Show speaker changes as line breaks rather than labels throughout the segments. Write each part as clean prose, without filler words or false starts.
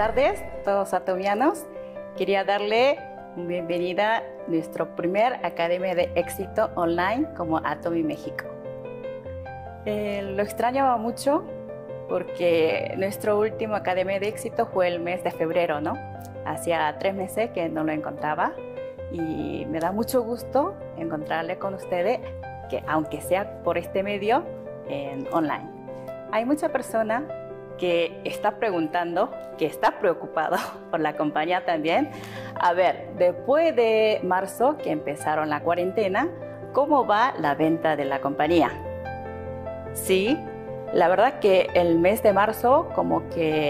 tardes, todos atomianos. Quería darle una bienvenida a nuestro primer Academia de Éxito online como Atomy México. Lo extrañaba mucho porque nuestro último Academia de Éxito fue el mes de febrero, ¿no? Hacía 3 meses que no lo encontraba y me da mucho gusto encontrarle con ustedes, que aunque sea por este medio, online. Hay mucha persona que está preguntando, que está preocupado por la compañía también. A ver, después de marzo que empezaron la cuarentena, ¿cómo va la venta de la compañía? Sí, la verdad que el mes de marzo, como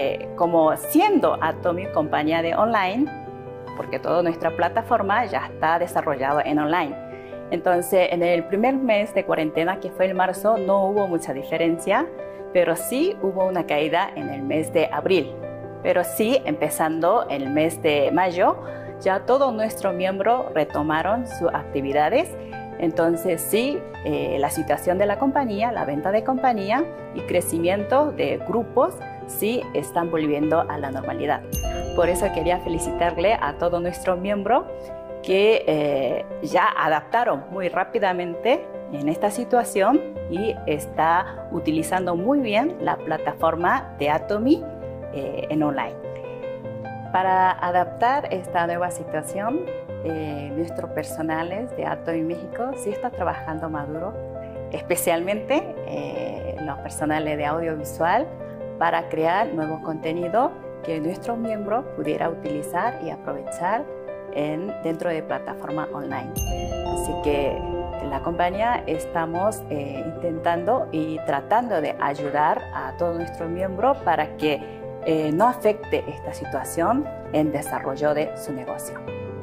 siendo Atomy compañía de online, porque toda nuestra plataforma ya está desarrollada en online. Entonces, en el primer mes de cuarentena, que fue el marzo, no hubo mucha diferencia, pero sí hubo una caída en el mes de abril. Pero sí, empezando el mes de mayo, ya todos nuestros miembros retomaron sus actividades. Entonces sí, la situación de la compañía, la venta de compañía y crecimiento de grupos sí están volviendo a la normalidad. Por eso quería felicitarle a todos nuestros miembros que ya adaptaron muy rápidamente en esta situación y está utilizando muy bien la plataforma de Atomy en online. Para adaptar esta nueva situación, nuestros personales de Atomy México sí está trabajando maduro, especialmente los personales de audiovisual, para crear nuevos contenidos que nuestros miembros pudieran utilizar y aprovechar dentro de plataforma online. Así que en la compañía estamos intentando y tratando de ayudar a todos nuestros miembros para que no afecte esta situación en el desarrollo de su negocio.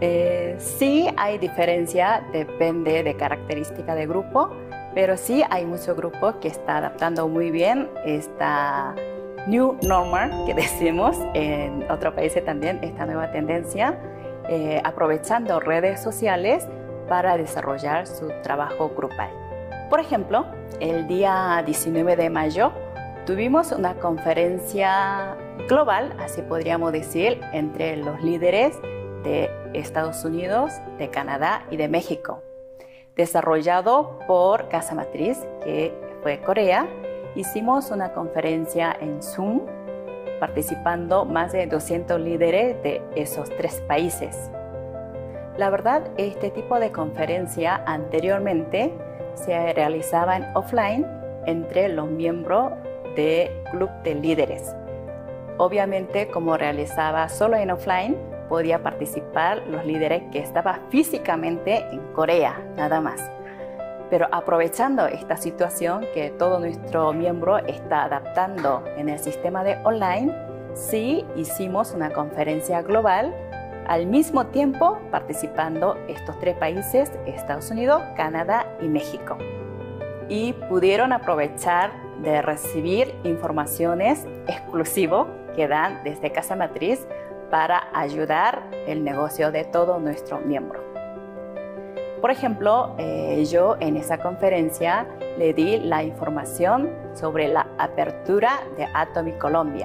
Sí hay diferencia, depende de característica de grupo, pero sí hay muchos grupos que están adaptando muy bien esta new normal que decimos en otros países también, esta nueva tendencia, aprovechando redes sociales para desarrollar su trabajo grupal. Por ejemplo, el día 19 de mayo tuvimos una conferencia global, así podríamos decir, entre los líderes de Estados Unidos, de Canadá y de México, desarrollado por Casa Matriz, que fue Corea. Hicimos una conferencia en Zoom, participando más de 200 líderes de esos 3 países. La verdad, este tipo de conferencia anteriormente se realizaba en offline entre los miembros del club de líderes. Obviamente, como realizaba solo en offline, podía participar los líderes que estaban físicamente en Corea, nada más. Pero aprovechando esta situación que todo nuestro miembro está adaptando en el sistema de online, sí hicimos una conferencia global al mismo tiempo participando estos 3 países, Estados Unidos, Canadá y México. Y pudieron aprovechar de recibir informaciones exclusivas que dan desde Casa Matriz para ayudar el negocio de todos nuestros miembros. Por ejemplo, yo en esa conferencia le di la información sobre la apertura de Atomy Colombia.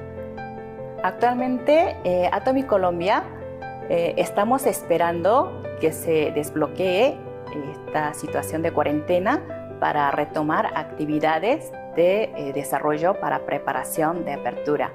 Actualmente, Atomy Colombia estamos esperando que se desbloquee esta situación de cuarentena para retomar actividades de desarrollo para preparación de apertura.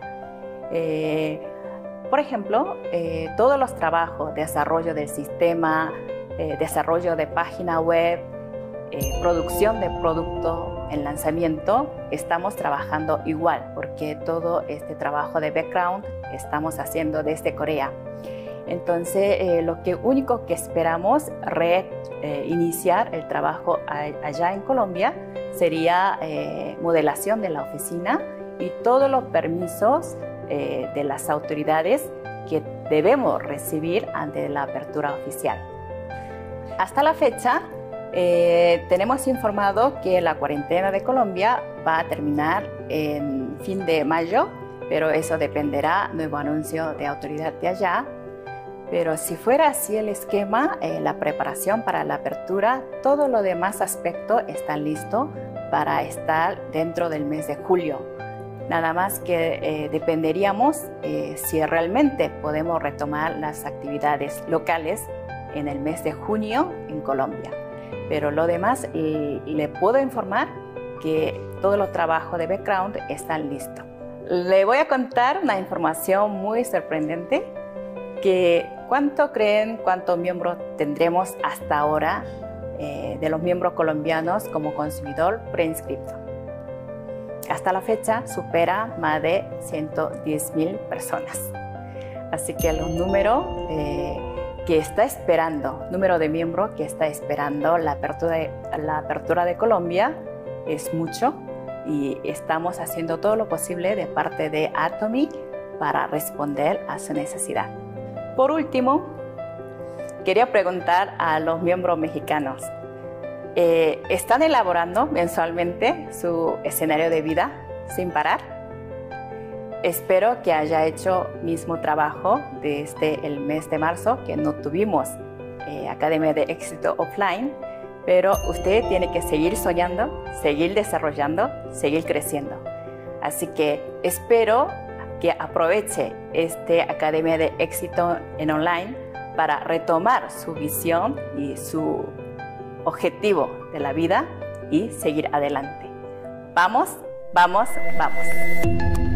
Por ejemplo, todos los trabajos de desarrollo del sistema, desarrollo de página web, producción de producto en lanzamiento, estamos trabajando igual porque todo este trabajo de background estamos haciendo desde Corea. Entonces, lo único que esperamos iniciar el trabajo allá en Colombia sería modelación de la oficina y todos los permisos de las autoridades que debemos recibir ante la apertura oficial. Hasta la fecha, tenemos informado que la cuarentena de Colombia va a terminar en fin de mayo, pero eso dependerá del nuevo anuncio de autoridad de allá. Pero si fuera así el esquema, la preparación para la apertura, todos los demás aspectos están listos para estar dentro del mes de julio. Nada más que dependeríamos si realmente podemos retomar las actividades locales en el mes de junio en Colombia. Pero lo demás, le puedo informar que todos los trabajos de background están listos. Le voy a contar una información muy sorprendente, que cuántos miembros tendremos hasta ahora de los miembros colombianos como consumidor preinscripto. Hasta la fecha supera más de 110.000 personas. Así que los números que está esperando, número de miembros que está esperando la apertura de Colombia es mucho, y estamos haciendo todo lo posible de parte de Atomy para responder a su necesidad. Por último, quería preguntar a los miembros mexicanos, ¿están elaborando mensualmente su escenario de vida sin parar? Espero que haya hecho mismo trabajo desde el mes de marzo, que no tuvimos Academia de Éxito Offline, pero usted tiene que seguir soñando, seguir desarrollando, seguir creciendo. Así que espero que aproveche esta Academia de Éxito en Online para retomar su visión y su objetivo de la vida y seguir adelante. ¡Vamos, vamos, vamos!